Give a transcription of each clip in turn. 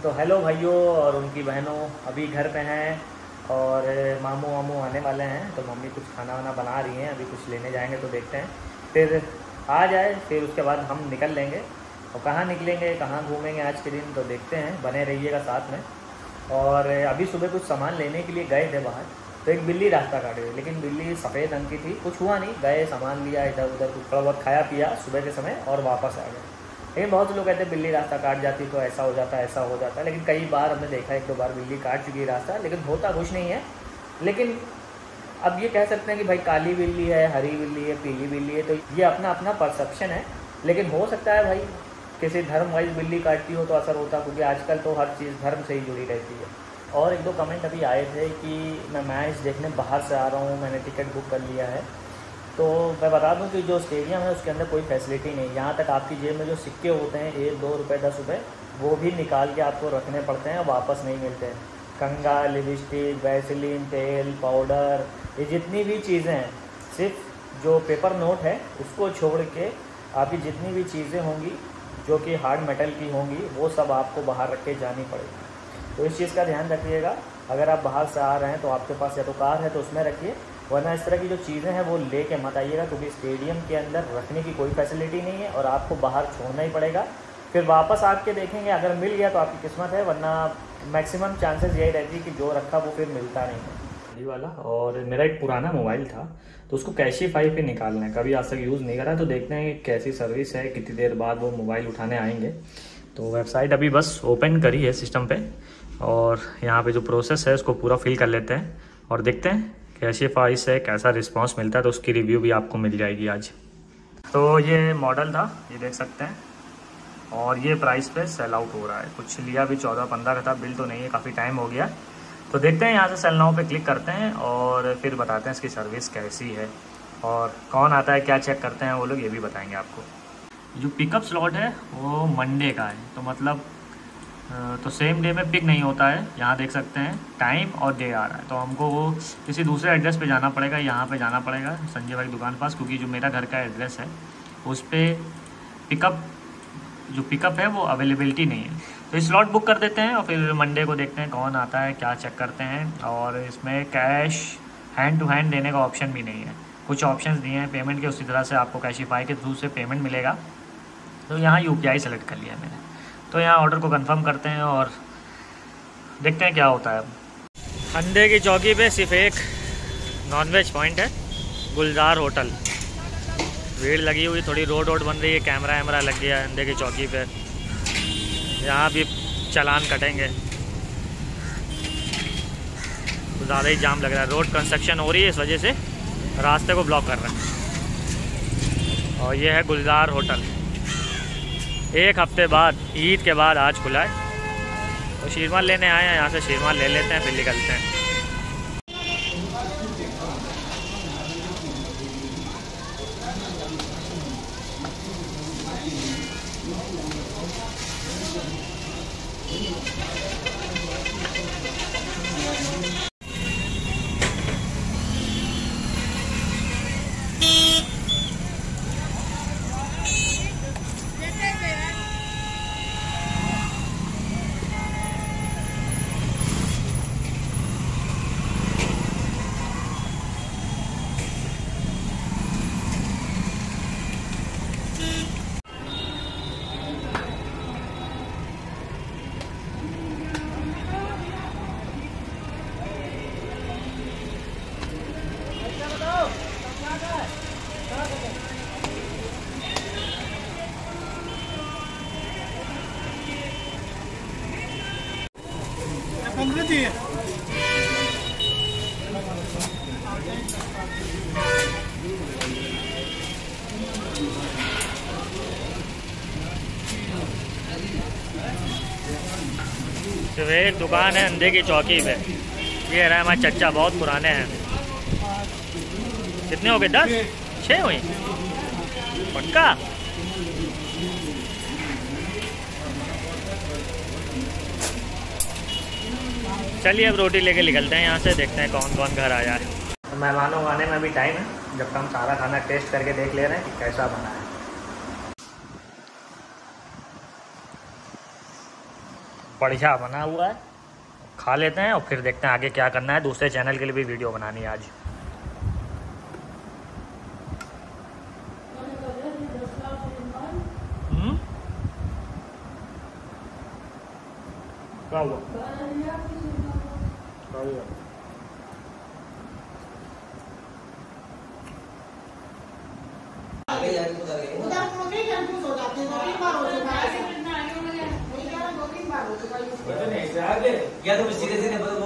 तो हेलो भाइयों और उनकी बहनों, अभी घर पे हैं और मामू वामू आने वाले हैं तो मम्मी कुछ खाना वाना बना रही हैं। अभी कुछ लेने जाएंगे तो देखते हैं, फिर आ जाए फिर उसके बाद हम निकल लेंगे। और कहाँ निकलेंगे, कहाँ घूमेंगे आज के दिन तो देखते हैं, बने रहिएगा साथ में। और अभी सुबह कुछ सामान लेने के लिए गए थे बाहर, तो एक बिल्ली रास्ता काट गई, लेकिन बिल्ली सफ़ेद रंग की थी। कुछ हुआ नहीं, गए सामान लिया, इधर उधर कुछ थोड़ा बहुत खाया पिया सुबह के समय और वापस आ गए। लेकिन बहुत से लोग कहते हैं बिल्ली रास्ता काट जाती तो ऐसा हो जाता है ऐसा हो जाता है, लेकिन कई बार हमने देखा, एक दो बार बिल्ली काट चुकी है रास्ता, लेकिन होता कुछ नहीं है। लेकिन अब ये कह सकते हैं कि भाई काली बिल्ली है, हरी बिल्ली है, पीली बिल्ली है, तो ये अपना अपना परसेप्शन है। लेकिन हो सकता है भाई किसी धर्म वाइज बिल्ली काटती हो तो असर होता, क्योंकि आजकल तो हर चीज़ धर्म से ही जुड़ी रहती है। और एक दो कमेंट अभी आए थे कि मैं मैच देखने बाहर से आ रहा हूँ, मैंने टिकट बुक कर लिया है। तो मैं बता दूं कि जो स्टेडियम है उसके अंदर कोई फैसिलिटी नहीं, यहाँ तक आपकी जेब में जो सिक्के होते हैं 1 2 रुपये 10 रुपये, वो भी निकाल के आपको रखने पड़ते हैं, वापस नहीं मिलते हैं। कंघा, लिपस्टिक, वैसलीन, तेल, पाउडर, ये जितनी भी चीज़ें हैं, सिर्फ जो पेपर नोट है उसको छोड़ के आपकी जितनी भी चीज़ें होंगी जो कि हार्ड मेटल की होंगी, वो सब आपको बाहर रख के जानी पड़ेगी। तो इस चीज़ का ध्यान रखिएगा। अगर आप बाहर से आ रहे हैं तो आपके पास या तो कार है तो उसमें रखिए, वरना इस तरह की जो चीज़ें हैं वो लेके मत आइएगा, क्योंकि स्टेडियम के अंदर रखने की कोई फैसिलिटी नहीं है और आपको बाहर छोड़ना ही पड़ेगा। फिर वापस आके देखेंगे, अगर मिल गया तो आपकी किस्मत है, वरना मैक्सिमम चांसेस यही रहती है कि जो रखा वो फिर मिलता नहीं है। ये वाला, और मेरा एक पुराना मोबाइल था तो उसको कैशीफाई पे निकालना है, कभी आज तक यूज़ नहीं करा, तो देखते हैं कि कैसी सर्विस है, कितनी देर बाद वो मोबाइल उठाने आएंगे। तो वेबसाइट अभी बस ओपन करी है सिस्टम पे, और यहाँ पे जो प्रोसेस है उसको पूरा फिल कर लेते हैं और देखते हैं कैशीफाई से कैसा रिस्पांस मिलता है, तो उसकी रिव्यू भी आपको मिल जाएगी आज। तो ये मॉडल था, ये देख सकते हैं, और ये प्राइस पे सेल आउट हो रहा है। कुछ लिया भी 14-15 का था, बिल तो नहीं है, काफ़ी टाइम हो गया। तो देखते हैं, यहाँ से सेल नाउ पे क्लिक करते हैं और फिर बताते हैं इसकी सर्विस कैसी है और कौन आता है, क्या चेक करते हैं वो लोग, ये भी बताएंगे आपको। जो पिकअप स्लॉट है वो मंडे का है, तो मतलब तो सेम डे में पिक नहीं होता है। यहाँ देख सकते हैं टाइम और डे आ रहा है, तो हमको वो किसी दूसरे एड्रेस पे जाना पड़ेगा, यहाँ पे जाना पड़ेगा संजय भाई दुकान पास, क्योंकि जो मेरा घर का एड्रेस है उस पर पिकअप है वो अवेलेबिलिटी नहीं है। तो स्लॉट बुक कर देते हैं और फिर मंडे को देखते हैं कौन आता है, क्या चेक करते हैं। और इसमें कैश हैंड टू हैंड देने का ऑप्शन भी नहीं है, कुछ ऑप्शंस दिए हैं पेमेंट के, उसी तरह से आपको कैशिफाई के थ्रू से पेमेंट मिलेगा। तो यहाँ UPI सेलेक्ट कर लिया मैंने, तो यहाँ ऑर्डर को कंफर्म करते हैं और देखते हैं क्या होता है। अब अंधे की चौकी पे सिर्फ एक नॉनवेज पॉइंट है, गुलजार होटल। भीड़ लगी हुई, थोड़ी रोड बन रही है, कैमरा वैमरा लग गया है अंधे की चौकी पे, यहाँ भी चालान कटेंगे, तो ज़्यादा ही जाम लग रहा है। रोड कंस्ट्रक्शन हो रही है, इस वजह से रास्ते को ब्लॉक कर रहा है। और ये है गुलजार होटल, 1 हफ्ते बाद, ईद के बाद आज खुला है। तो शीरमाल लेने आए हैं, यहाँ से शीरमाल ले लेते हैं फिर निकलते हैं। तो एक दुकान है अंधे की चौकी पे, ये रहा हमारे चच्चा, बहुत पुराने हैं। कितने हो गए, 10 6 हुई पक्का। चलिए अब रोटी लेके निकलते हैं यहाँ से, देखते हैं कौन कौन घर आया है। तो मेहमानों आने में अभी टाइम है, जब हम सारा खाना टेस्ट करके देख ले रहे हैं कि कैसा बना है। बढ़िया बना हुआ है, खा लेते हैं और फिर देखते हैं आगे क्या करना है। दूसरे चैनल के लिए भी वीडियो बनानी है आज। क्या हुआ? या तो सीधे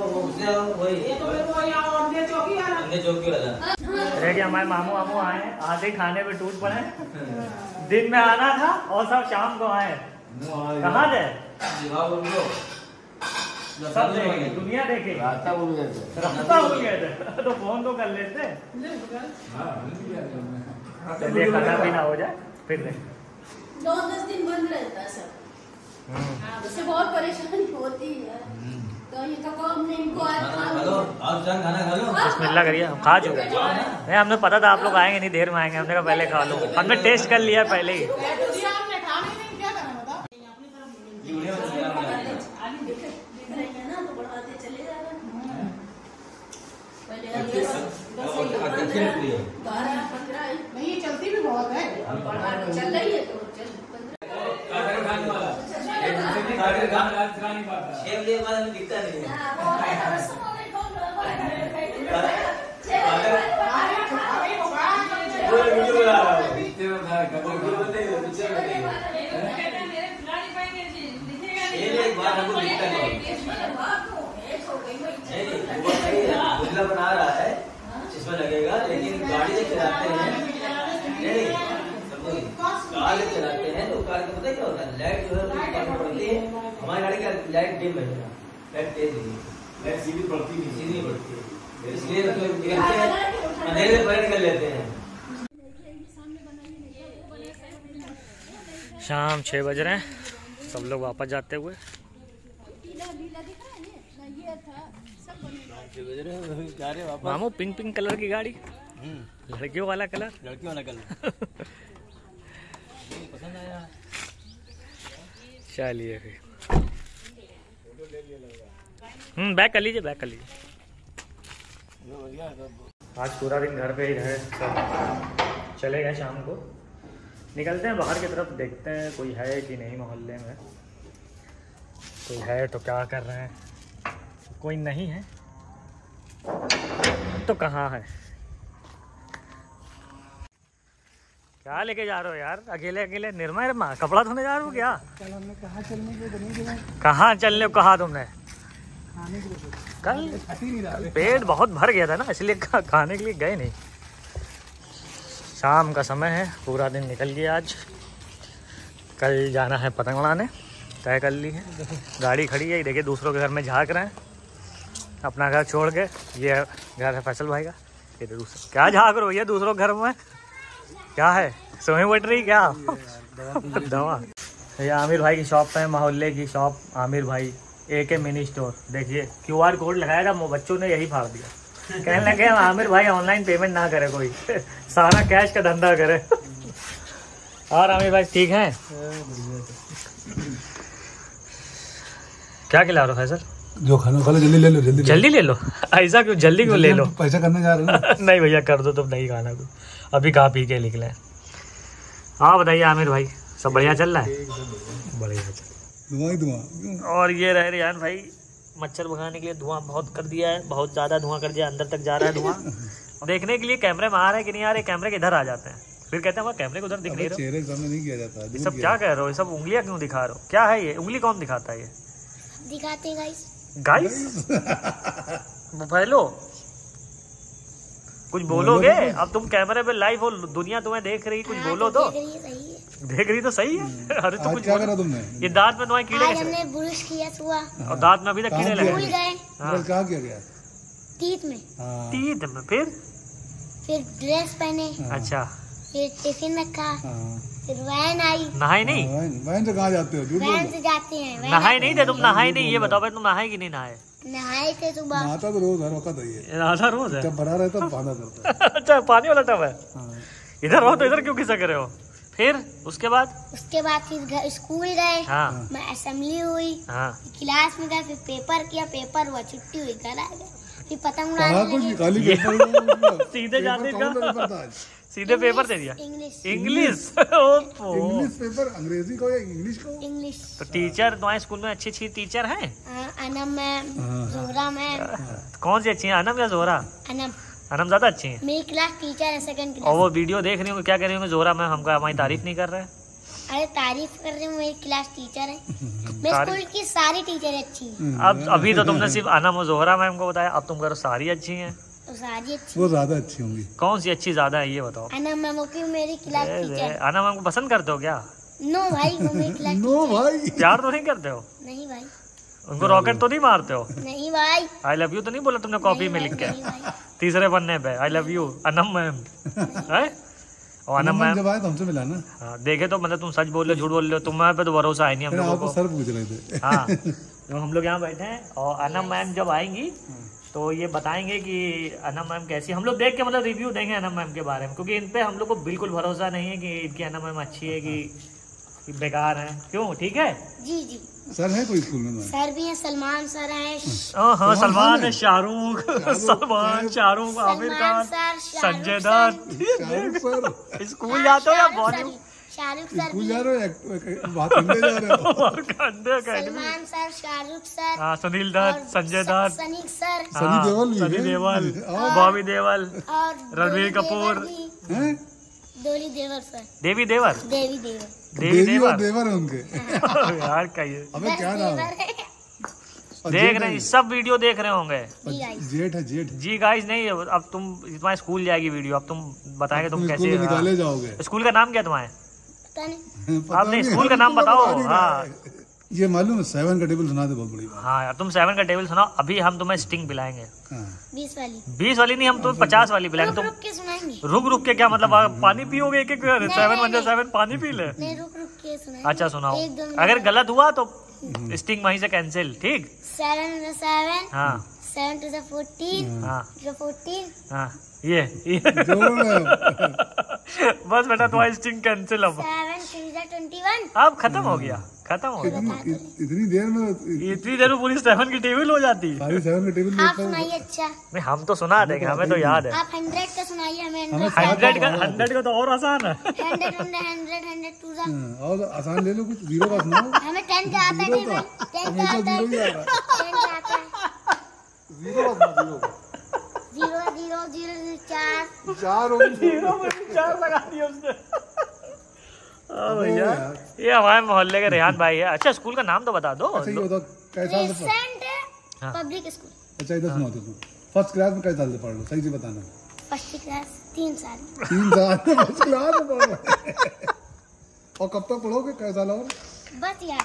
देखिए हमारे मामू वामू आए, आधे खाने पे टूट पड़े। दिन में आना था और सब शाम को आए। कहाँ थे? सब देखे, दुनिया देखे, रास्ता भूल गए थे तो फोन तो कर लेते। चलिए खाना पीना हो जाए फिर 9-10 दिन बंद रहता सब। उससे बहुत परेशानी होती है। तो ये तो कम नहीं को खाना खा लो। बिस्मिल्लाह करिए, हम खा चुके हैं। नहीं, हमने पता था आप लोग आएंगे नहीं, देर में आएंगे, हमने कहा पहले खा लो। हमने टेस्ट कर लिया पहले ही। नहीं चलती भी बहुत है, चल रही है तो दिखता नहीं बना रहा है, चश्मा लगेगा, लेकिन गाड़ी जब चलाते हैं कार जब चलाते हैं तो कार का पता क्या होता है, लाइट जो है पड़ती है। हमारी गाड़ी का लाइट डिम है, लाइट तेज नहीं, लाइट सीधी पड़ती है, इसलिए अंधेरे में पलट कर लेते हैं। शाम 6 बज रहे हैं, सब लोग वापस जाते हुए। मामू पिंक पिंक कलर की गाड़ी, लड़कियों वाला कलर, पसंद आया। चलिए फिर बैक कर लीजिए, बैक कर लीजिए। आज पूरा दिन घर पे ही रहे, सब चले गए। शाम को निकलते हैं बाहर की तरफ, देखते हैं कोई है कि नहीं मोहल्ले में। कोई है तो क्या कर रहे हैं, कोई नहीं है तो कहाँ है। क्या लेके जा रहे हो यार, अकेले अकेले निर्मा कपड़ा धोने जा रहे हो क्या? कल हमने कहा चलने के लिए, कहाँ चलने को कहा तुमने? खाने के लिए कल पेट बहुत भर गया था ना, इसलिए खाने के लिए गए नहीं। शाम का समय है, पूरा दिन निकल गया आज। कल जाना है पतंग उड़ाने, तय कर ली है। गाड़ी खड़ी है, देखिए दूसरों के घर में झांक रहे हैं अपना घर छोड़ के। ये घर है फैसल भाई का, ये दूसरा क्या झांक रहे हो, ये दूसरों घर में क्या है, सोई बट रही क्या दवा। ये आमिर भाई की शॉप है, मोहल्ले की शॉप, आमिर भाई AK मिनी स्टोर। देखिए QR कोड लगाया था, बच्चों ने यही फाड़ दिया। कहने लगे आमिर भाई ऑनलाइन पेमेंट ना करे कोई, सारा कैश का धंधा करे। और आमिर भाई ठीक है? क्या खिला रहे हो फैसल? जो खाना खा लो, जल्दी ले लो, जल्दी ले लो। ऐसा क्यों, जल्दी क्यों ले लो? पैसा करने जा रहे हो। नहीं भैया कर दो, तुम नहीं खाना कुछ, अभी कहाँ पी के निकले। हाँ बताइए आमिर भाई, सब बढ़िया चल रहा है? बढ़िया चल। धुआं और ये रह रियान भाई मच्छर भगाने के लिए धुआं बहुत कर दिया है, बहुत ज़्यादा धुआं कर दिया, अंदर तक जा रहा है धुआं। देखने के लिए कैमरे में आ रहा है कि नहीं आ रहे, कैमरे के इधर आ जाते हैं, फिर कहते हैं वहाँ कैमरे को उधर दिख नहीं रहा। चेहरे सामने नहीं किया जाता। ये सब क्या कह रहे हो, ये सब उंगलियाँ क्यों दिखा रहे हो? क्या है ये उंगली, कौन दिखाता है ये? दिखाते गाइस। गाइस हेलो, कुछ बोलोगे? अब तुम कैमरे पे लाइव हो, दुनिया तुम्हें देख रही, कुछ बोलो तो। देख रही तो सही है। अरे तो कुछ क्या करा तुमने? ये दांत में तुम्हारे कीड़े कैसे? हमने ब्रश किया सुबह और दांत में अभी तक कीड़े लगे। भूल गए। क्या किया गया? तीत में। तीत में फिर ड्रेस पहने। अच्छा, फिर टिफिन रखा, फिर वैन आई। नहाए नहीं? वैन से कहाँ जाते हो? वैन से जाते हैं। नहाए नहीं थे तुम? नहाए नहीं, ये बताओ भाई, तुम नहाए कि नहीं नहाए? नहाए थे सुबह। नहाता तो रोज हर वक्त है, नहाता रोज है। जब भरा रहता बांधा करता है। अच्छा पानी वाला टब है। इधर रहो तो इधर क्यों खिसक रहे हो? फिर उसके बाद फिर स्कूल गए। हाँ मैं असेंबली हुई। हाँ क्लास में गए, फिर पेपर किया, पेपर हुआ, छुट्टी हुई, घर आ गए। फिर पतंग कहाँ उड़ाने कुछ लगे। खाली पेपर सीधे जाने का का सीधे पेपर दे दिया। इंग्लिश इंग्लिश इंग्लिश पेपर अंग्रेजी को या इंग्लिश को? इंग्लिश। तो टीचर तुम्हारे स्कूल में अच्छी टीचर हैं? Anam ma'am, Johra ma'am. कौन सी अच्छी हैं, अनम या जोहरा? अनम अनम ज्यादा अच्छी हैं। मेरी क्लास टीचर है, सेकंड और क्लास। वो वीडियो देख रही होंगे, क्या कह रही होंगे जोहरा मैम हमका हमारी तारीफ नहीं कर रहे हैं? अरे तारीफ कर रही हूँ, मेरी क्लास टीचर है। मेरे स्कूल की सारी टीचर अच्छी हैं। अब अभी तो तुमने सिर्फ अनम और जोहरा मैम को बताया, अब तुम करो सारी अच्छी हैं। तो सारी अच्छी। वो ज्यादा अच्छी होंगी। कौन सी अच्छी ज्यादा है ये बताओ? अनम मैम की मेरी क्लास टीचर है। अनम मैम को पसंद करते हो क्या? नो भाई, वो मेरी क्लास नो टीचर है। भाई, प्यार तो नहीं करते हो? नहीं भाई, उनको रॉकेट तो नहीं मारते हो? नहीं भाई, आई लव यू तो नहीं बोला तुमने कॉपी में लिख के? नहीं भाई। तीसरे पन्ने पे I love you Anam ma'am है। और अनम मैम जब आए तो हमसे मिला ना। हाँ, देखे तो मतलब तुम सच बोल रहे हो झूठ बोल रहे हो, तुम्हारे पे तो भरोसा है नहीं हम लोगों आपको को। सर पूछ रहे थे। हाँ तो हम लोग यहाँ बैठे हैं और अनम मैम जब आएंगी तो ये बताएंगे कि अनम मैम कैसी। हम लोग देख के मतलब रिव्यू देंगे अनम मैम के बारे में, क्योंकि इन पे हम लोग को बिल्कुल भरोसा नहीं है कि इनकी अनम मैम अच्छी है कि बेकार है। क्यों? ठीक है जी जी। सर है कोई स्कूल में? सर भी हैं, सलमान सर हैं। हाँ सलमान है, Shahrukh, Salman, Shahrukh, Aamir Khan, sir, Sanjay Dutt. Shahrukh sir school जाते हो या बॉलीवुड? शाहरुख सर स्कूल भी जा रहे हो, बात करने जा रहे हो? सलमान सर, शाहरुख सर, हाँ सुनील दत्त, संजय दत्त, सनी सर सनी देओल भी सनी है। देओल, और बॉबी देओल, और रणवीर कपूर, हैं? डोली देवर सर, देवी देवर, देवी देवर, देवी देवी और देवर देवर है उनके। यार का ये अबे क्या नाम है? देवर है। और देख जेठ रहे है? हैं, सब वीडियो देख रहे होंगे। जी गाइस। जेठ है, जेठ। जी गाइस नहीं, अब तुम तुम्हारे स्कूल जाएगी वीडियो, अब तुम बताएंगे तुम तुम कैसे। स्कूल में निकाले हाँ। जाओगे। स्कूल का नाम क्या तुम्हारे? पता नहीं। पता आपने नहीं, स्कूल का नाम हमको बताओ। बता नहीं रहा हाँ है। ये मालूम है 7 का टेबल सुना दे, बहुत बड़ी बात। हाँ यार तुम 7 का टेबल सुनाओ, अभी हम तुम्हें स्टिंग पिलाएंगे। हाँ। 20 वाली 20 वाली नहीं, हम तुम्हें 50 वाली पिलाएंगे। रुक तुम रुक के सुनाएंगे। रुक के क्या मतलब आप पानी पियोगे एक एक 7 नहीं, 1 7 पानी पी ले? नहीं, रुक रुक के सुनाएंगे। अच्छा सुनाओ, एक दो मिनट। अगर गलत हुआ तो स्टिंग वहीं से कैंसिल। ठीक 7 to 7, हाँ 7 to the 14, हाँ 14, हाँ ये जोड़ रहे हो। बस बेटा तुम्हारी स्टिंग कैंसिल। अब 7 to the 21। अब खत्म हो गया, खत्म हो गया। इतनी देर में इतनी देर में पूरी 7 की टेबल हो जाती। सारी 7 का टेबल आप सुनाइए। अच्छा नहीं हम तो सुना देंगे, हमें तो याद है। आप 100 का सुनाइए, हमें 100 का तो और आसान है। 100 to the और आसान ले लो, कुछ जीरो का सुनाओ। हमें 10 का आता है। नहीं भाई, 10 का आता है। जीरो ही आ रहा है। 10 का आता है। जीरो का सुना, जीरो का। 0 0 0 4। 4 हो गए। 4 लगा दिया उसने। हाँ भैया यार। ये हमारे मोहल्ले के रेहान भाई है। अच्छा स्कूल का नाम तो बता दो। अच्छा ये बताओ कैसा साल से पढ़। क्रिसेंट हाँ। Public school. अच्छा इधर सुनाओ तुम। फर्स्ट क्लास में कैसे साल से पढ़ लो, सही से बताना। फर्स्ट क्लास 3 साल। 3 साल फर्स्ट क्लास में पढ़ रहे। और कब तक पढ़ोगे, कैसा साल और? बस यार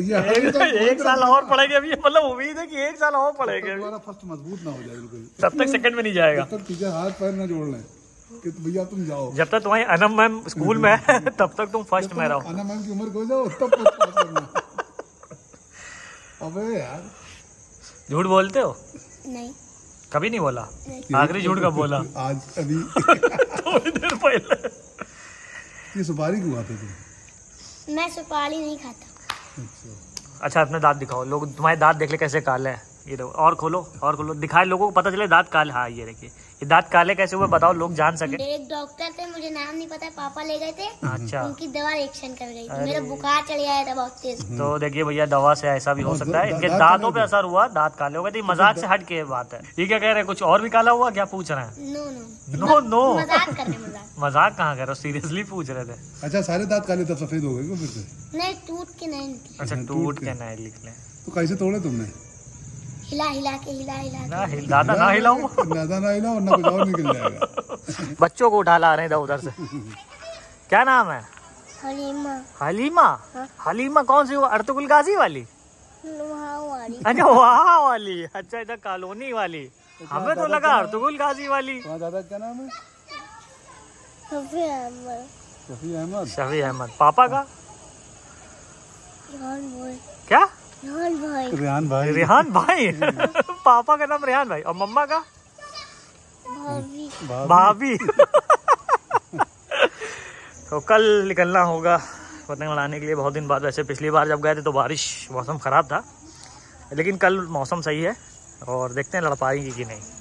एक साल और पढ़ेंगे अभी, मतलब उम्मीद है कि 1 साल और पढ़ेंगे। तुम्हारा फर्स्ट मजबूत ना हो जाए बिल्कुल, तब तक सेकंड में नहीं जाएगा। तब तक टीचर हाथ पैर ना जोड़ लें कि तो भैया तुम जाओ। जब तक तुम्हारी अनम मैम स्कूल में है तब तक तुम फर्स्ट में रहो। अना मैम की उम्र हो जाओ तब फर्स्ट पास करना। अबे यार झूठ बोलते हो? नहीं। कभी नहीं बोला? आखिरी झूठ कब बोला? आज अभी थोड़ी देर पहले। ये सुपारी क्यों खाते तुम? मैं सुपारी नहीं खाता। अच्छा अपने दांत दिखाओ, लोग तुम्हारे दांत देख ले कैसे काले हैं। ये देखो, और खोलो दिखाए, लोगों को पता चले दांत काले। हाँ ये देखिए, ये दांत काले कैसे हुए बताओ, लोग जान सके। एक डॉक्टर थे, मुझे नाम नहीं पता, पापा ले गए थे। अच्छा उनकी दवा रिएक्शन कर गई थी, मेरा बुखार चढ़ आया था बहुत तेज। तो देखिए भैया, दवा से ऐसा भी हो सकता है, इनके दांत दांतों काले पे असर हुआ, दांत काले हो गए थे। मजाक से हट के बात है। ये क्या कह रहे हैं, कुछ और भी काला हुआ क्या पूछ रहे हैं? नो नो नो मजाक करने मजाक। मजाक कहाँ कर रहे हो, सीरियसली पूछ रहे थे। अच्छा सारे दांत काले तब सफेद हो गए क्यों फिर से? नहीं, टूट के नहीं निकले। अच्छा टूट के नहीं लिख ले। तो कैसे तोड़े तुमने? हिला हिला के ना दादा ना हिलाऊं। ज्यादा ना हिलाओ वरना कुछ और निकल जाएगा। बच्चों को उठा ला रहे हैं इधर उधर से। क्या नाम है? हलीमा। हलीमा? हलीमा कौन सी? वो अर्तुगरुल गाजी वाली? वहाँ वाली। अच्छा वहाँ वाली। अच्छा इधर कॉलोनी वाली। हमें तो लगा अर्तुगरुल गाजी वाली। तुम्हारा दादा क्या नाम है? शफी अहमद। शफी अहमद। शफी अहमद। पापा का रेहान भाई। क्या? रेहान भाई। रेहान भाई। रेहान भाई। पापा का नाम रेहान भाई। और मम्मा का? भाभी। भाभी। तो कल निकलना होगा पतंग उड़ाने के लिए बहुत दिन बाद। वैसे पिछली बार जब गए थे तो बारिश मौसम ख़राब था, लेकिन कल मौसम सही है और देखते हैं लड़ पाएंगे कि नहीं।